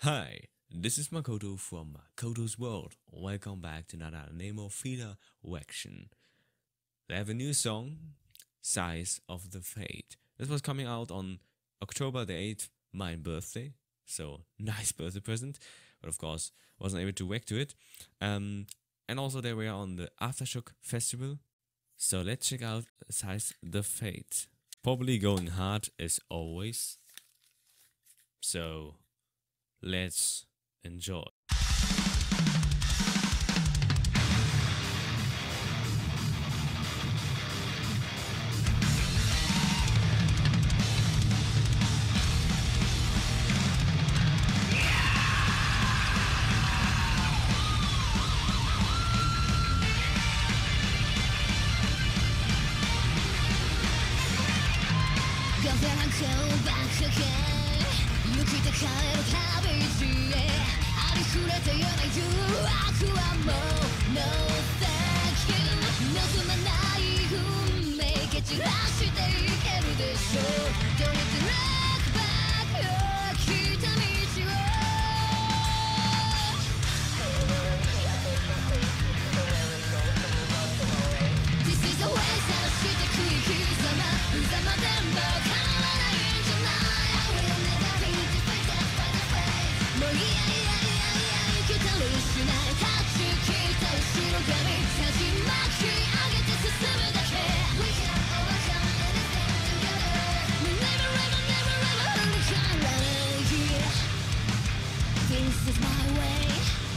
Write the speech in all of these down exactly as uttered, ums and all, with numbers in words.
Hi, this is Makoto from Makoto's World. Welcome back to another Nemo Feeder reaction. They have a new song, Size of the Fate. This was coming out on October the eighth, my birthday. So, nice birthday present. But of course, wasn't able to react to it. Um, and also they were on the Aftershock Festival. So let's check out Size the Fate. Probably going hard as always. So let's enjoy. 雪て帰る旅路へありふれたような誘惑はもう No thank you 望まない運命蹴散らしていけるでしょう Don't need to look back 来た道を This is the way 探してく生き様無様でも変わらないんじゃないもういやいやいやいや生きたりしない立ち切った後ろ髪恥巻き上げて進むだけ We can overcome anything together Never ever never ever 振り返らない This is my way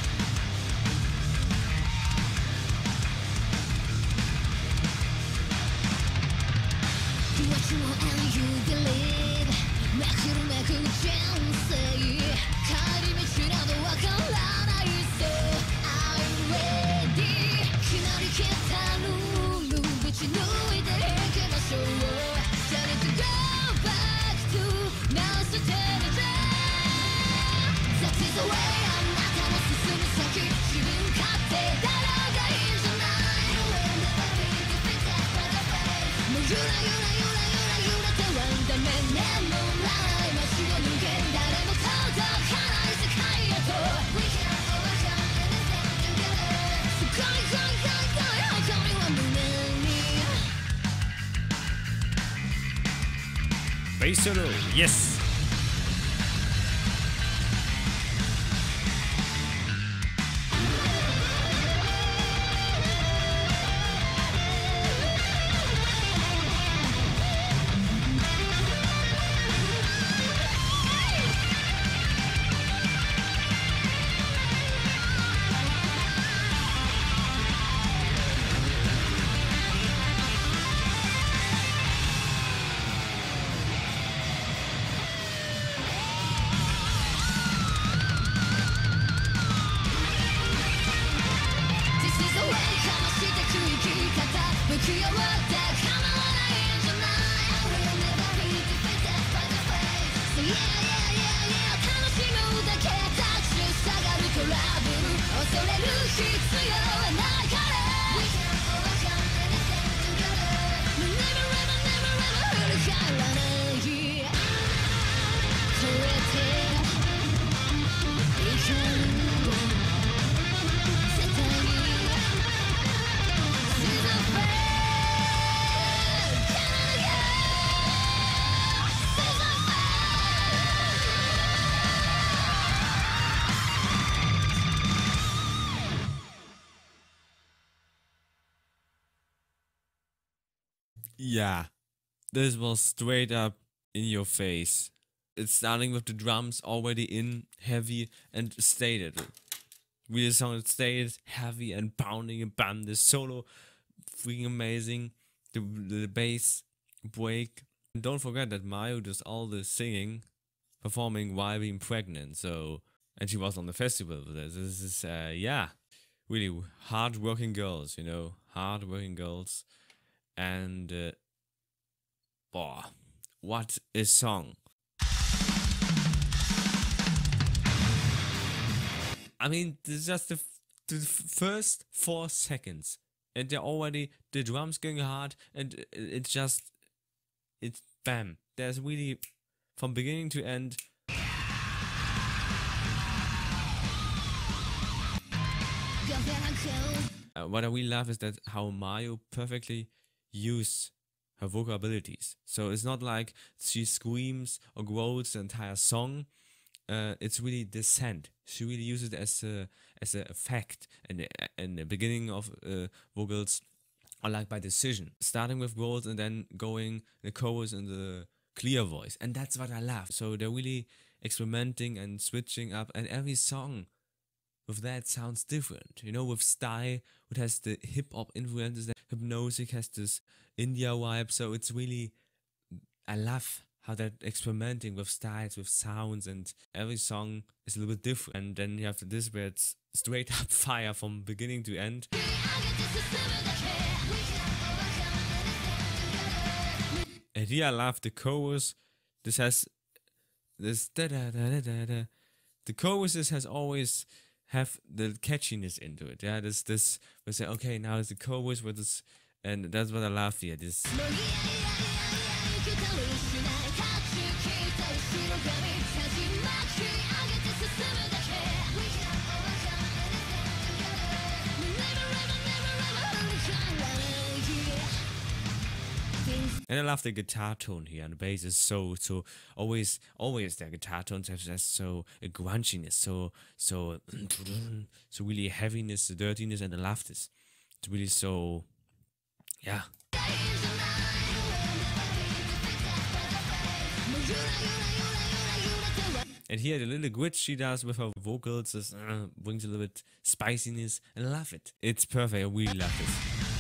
Do what you want and you believe めくるめく人生帰り道などわからない So I'm ready 決まりきったルールぶち抜いていきましょう Time to go back to now so tell me That is the way あなたの進む先自分勝手だろうがいいんじゃないもうゆらゆらゆらゆら揺れてはダメねもう街を抜け誰も届かない世界へと We can overcome anything together すごいごいごいごい誇りは胸に Bass solo, yes! Yeah, this was straight up in your face. It's starting with the drums already in heavy and stated. Really sounded stated, heavy and pounding and bam. The solo, freaking amazing. The, the bass break. And don't forget that Mayu does all the singing, performing while being pregnant. So, and she was on the festival with this. This is, uh, yeah, really hard working girls, you know, hard working girls. And, uh, boah, what a song. I mean, this is just the, f the first four seconds. And they're already, the drums going hard, and it's just, it's bam. There's really, from beginning to end, Uh, what I really love is that how Mayu perfectly use her vocal abilities. So it's not like she screams or growls the entire song. Uh, it's really descent. She really uses it as a as an effect and in the beginning of uh, vocals, or like by decision, starting with growls and then going the chorus in the clear voice, and that's what I love. So they're really experimenting and switching up, and every song with that sounds different. You know, with Style, it has the hip hop influences, that Hypnotic has this India vibe. So it's really, I love how they're experimenting with styles, with sounds, and every song is a little bit different. And then you have this where it's straight up fire from beginning to end. And here I love the chorus. This has this da da da da da da. The choruses has always have the catchiness into it. Yeah, this this we say okay, now it's the chorus with this, and that's what I love here. This. And I love the guitar tone here, and the bass is so so always always the guitar tones have just so a grunchiness, so so so really heaviness, the dirtiness, and I love this. It's really so, yeah. And here the little glitch she does with her vocals is, uh, brings a little bit spiciness, and I love it. It's perfect. I really love this.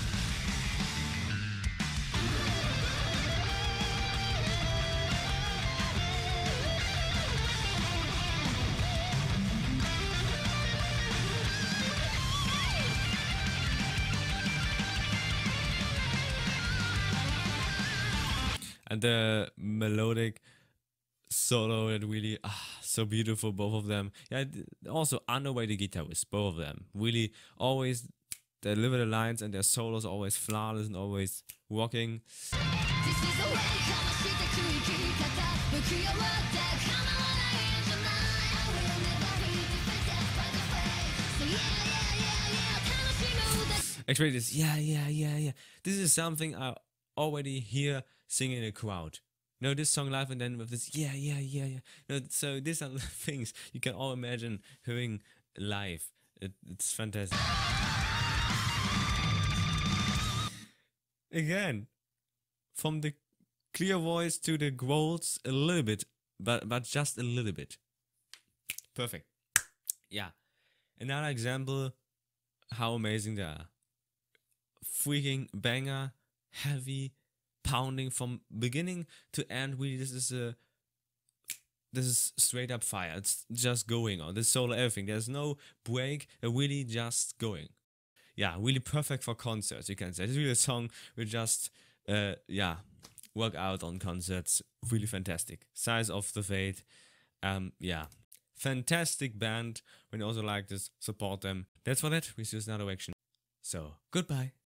And the melodic solo, and really ah, so beautiful, both of them. Yeah, also underrated guitarists, both of them. Really always deliver the lines, and their solos always flawless and always rocking. Actually, this yeah, yeah, yeah, yeah. This is something I already hear singing in a crowd. You know, this song live, and then with this yeah, yeah, yeah, yeah. No, so these are the things you can all imagine hearing live. It, it's fantastic. Again, from the clear voice to the growls a little bit, but but just a little bit. Perfect. Yeah. Another example how amazing they are. Freaking banger, heavy, pounding from beginning to end. Really, this is a this is straight up fire. It's just going on. This solo, everything. There's no break. They're really just going. Yeah, really perfect for concerts, you can say. It's really a song we just uh yeah work out on concerts. Really fantastic. Size of the Fate. Um yeah. Fantastic band. When you also like this, support them. That's for that. We see you in another action. So goodbye.